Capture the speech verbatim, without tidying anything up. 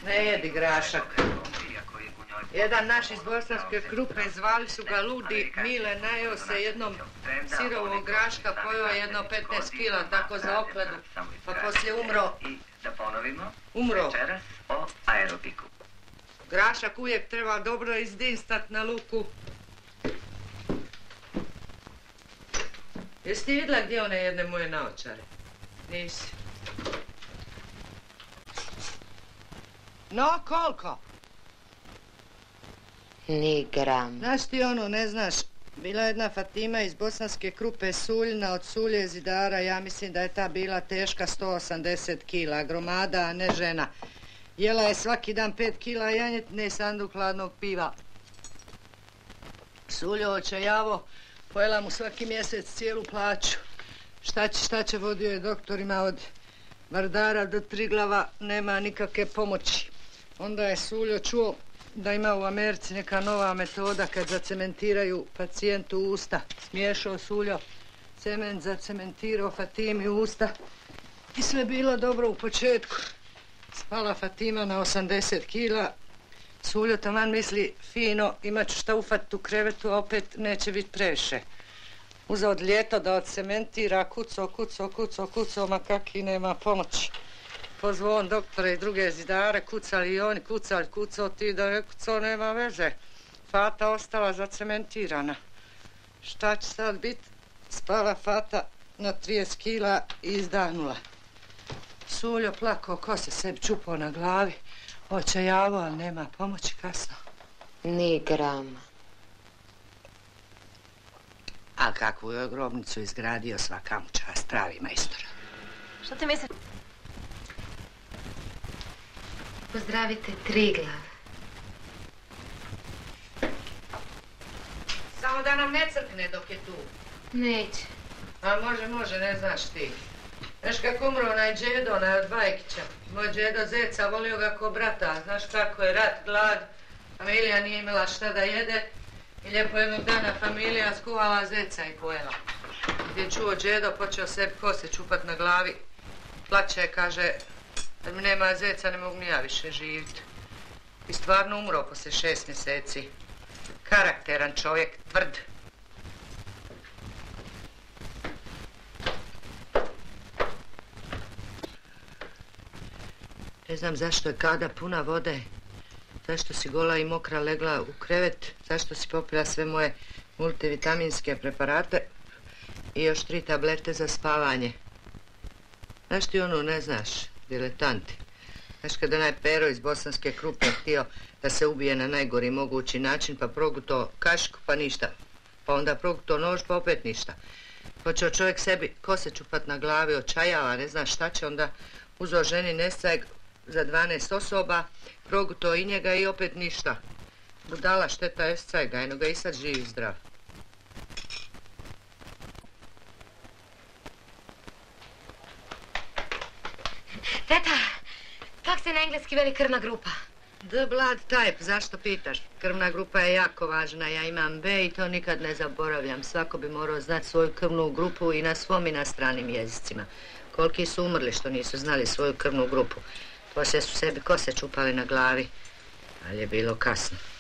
Ne jedi grašak. Jedan naš iz bosanske Krupe, zvali su ga Ludi Mile, najeo se jednom sirovog graška, pojeo jedno petnaest kila, tako za okladu, pa poslije umro. Umro. Grašak uvijek treba dobro izdinstat na luku. Jesi ti vidjela gdje one jedne moje naočare? Nisi. No, koliko? Ni gram. Znaš ti ono, ne znaš, bila jedna Fatima iz bosanske Krupe, Suljina od Sulje zidara, ja mislim da je ta bila teška sto osamdeset kila, gromada, a ne žena. Jela je svaki dan pet kila janjetine i sanduk hladnog piva. Suljo očajavo, pojela mu svaki mjesec cijelu plaću. Šta će, šta će, vodio je doktorima od Vardara do Triglava, nema nikakve pomoći. Onda je Suljo čuo da ima u Americi neka nova metoda kad zacementiraju pacijentu usta. Smiješao Suljo cement, zacementirao Fatimi usta i sve bilo dobro u početku. Spala Fatima na osamdeset kila. Suljo taman misli fino, imat ću šta ufat u krevetu, a opet neće biti previše. Uzeo od ljeto da odcementira, kuco, kuco, kuco, kuco, ma kaki nema pomoći. Pozvao on doktore i druge zidare, kucali i oni, kucali, kucao ti da je kucao, nema veze. Fata ostala zacementirana. Šta će sad biti? Spala Fata na trideset kila i izdahnula. Suljo plakao, ko se sebi čupao na glavi, očajavo, ali nema pomoći, kasno. Ni grama. A kakvu je grobnicu izgradio, svaka mu čast, pravi majstor. Što ti misliš? Pozdravite Triglav. Samo da nam ne crkne dok je tu. Neće. A može, može, ne znaš ti. Znaš kako umro onaj džedo, onaj od Vajkića. Moj džedo Zeca, volio ga ko brata. Znaš kako je rat, glad, familija nije imala šta da jede. I lijepo jednog dana familija skuvala Zeca i pojela. Gdje je čuo džedo, počeo sebi kose čupat na glavi. Plače, kaže, kad mi nema Zeca ne mogu ni ja više živjeti. I stvarno umro poslije šest mjeseci. Karakteran čovjek, tvrd. Ne znam zašto je kada puna vode, zašto si gola i mokra legla u krevet, zašto si popila sve moje multivitaminske preparate i još tri tablete za spavanje. Znaš ti onu, ne znaš, diletanti. Znaš kad onaj Pero iz bosanske Krupe htio da se ubije na najgori mogući način, pa proguto kašku, pa ništa. Pa onda proguto nož, pa opet ništa. Počeo čovjek sebi kose čupat na glavi, očajava, ne zna šta će, onda uzeo ženi nestajeg za dvanaest osoba, proguto i njega i opet ništa. Budala, šteta je scajga, eno ga i sad živi zdrav. Teta, kak se na engleski veli krvna grupa? The blood type, zašto pitaš? Krvna grupa je jako važna, ja imam B i to nikad ne zaboravljam. Svako bi morao znati svoju krvnu grupu i na svom i na stranim jezicima. Koliki su umrli što nisu znali svoju krvnu grupu. Poslije su sebi kose čupali na glavi, ali je bilo kasno.